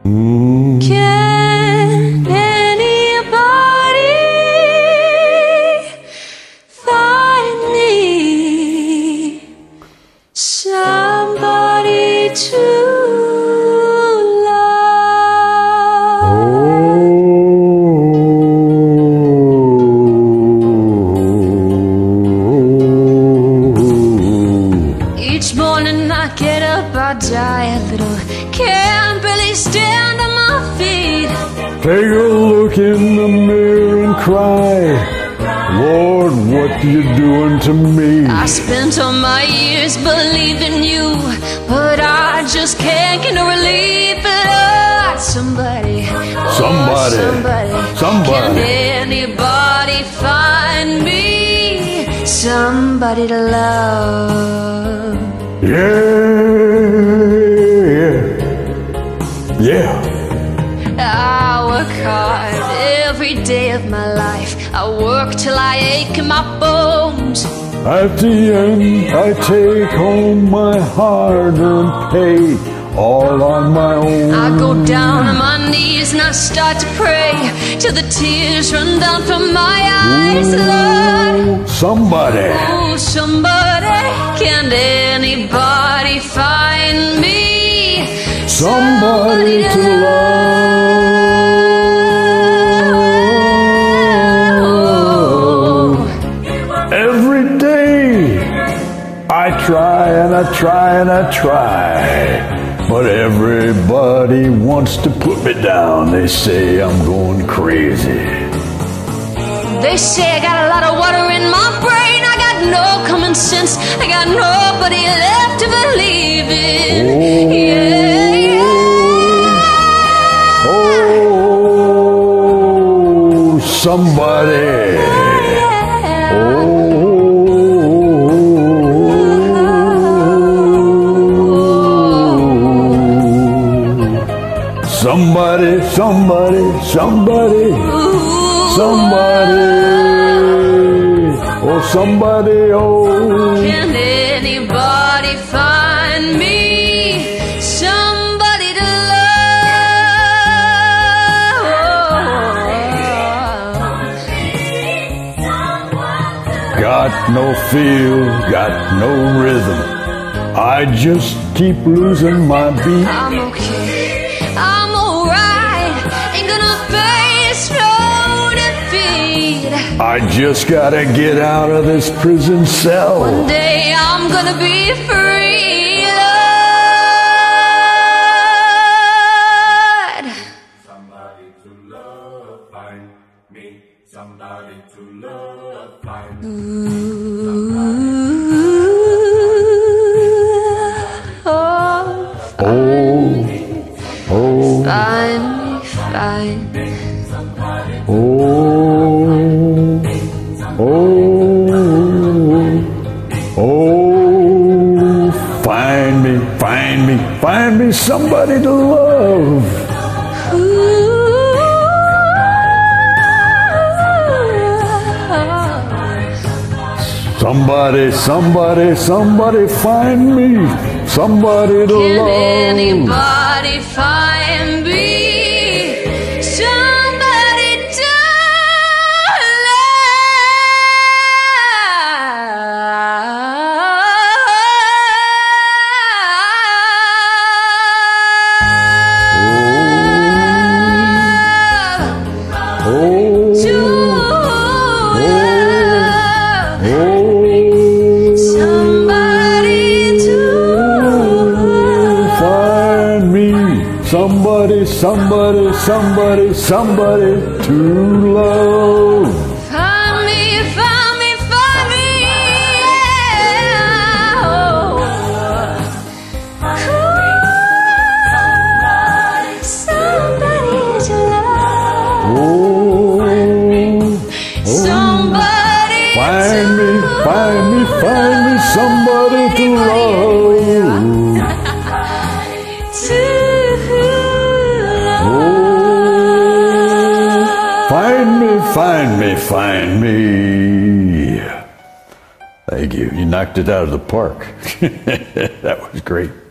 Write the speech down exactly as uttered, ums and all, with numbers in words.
Can anybody find me somebody to love? Each morning I get up, I die a little, can't barely stand on my feet. Take a look in the mirror and cry, Lord, what you doing to me? I spent all my years believing you, but I just can't get no relief. Lord, somebody, oh, Somebody, somebody, somebody. Can anybody find me somebody to love? Yeah, yeah. I work hard every day of my life. I work till I ache in my bones. At the end, I take home my hard-earned pay, all on my own. I go down on my knees and I start to pray till the tears run down from my eyes. Lord, Somebody, oh, somebody, can anybody find me somebody to love. Every day I try and I try and I try, but everybody wants to put me down. They say I'm going crazy. They say I got a lot of water in my brain. I got no common sense. I got nobody left to believe in. Oh, Yeah, yeah. oh, somebody. Oh, somebody, somebody, somebody, somebody, oh, somebody, oh. Can anybody find me somebody to love? Got no feel, got no rhythm. I just keep losing my beat. I'm okay, I'm alright. Ain't gonna face no defeat. I just gotta get out of this prison cell. One day I'm gonna be free, Lord. Somebody to love, find me. Somebody to love, find me. Ooh, oh, Oh, oh, find me, find me. oh, oh, oh, find me, find me, find me somebody to love. Somebody, somebody, somebody find me somebody to Can love. anybody find me somebody to love? Oh, To love. oh, Somebody to find me somebody, somebody, somebody, somebody to love. find me, find me, find me, yeah. Oh. Somebody to love. Oh, oh, Somebody find to me, find me, find me somebody to love. to love. Oh, find me, find me, find me. Thank you. You knocked it out of the park. That was great.